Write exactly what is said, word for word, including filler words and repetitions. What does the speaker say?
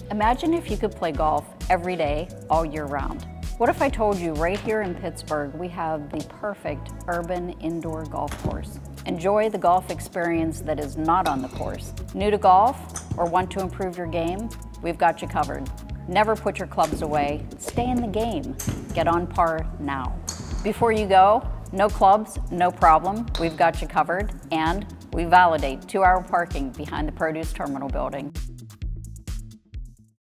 Imagine if you could play golf every day, all year round. What if I told you right here in Pittsburgh we have the perfect urban indoor golf course? Enjoy the golf experience that is not on the course. New to golf or want to improve your game? We've got you covered. Never put your clubs away. Stay in the game. Get OnPar now. Before you go, no clubs, no problem. We've got you covered, and we validate two-hour parking behind the produce terminal building.